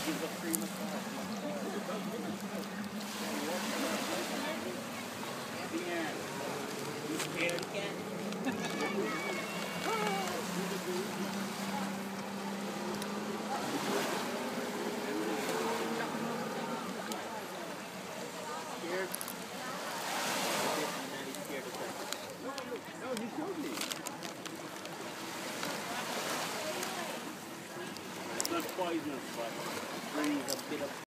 Give a free massage. Yeah. You scared cat? Scared? No, he showed me. It's not poisonous, but brings a bit of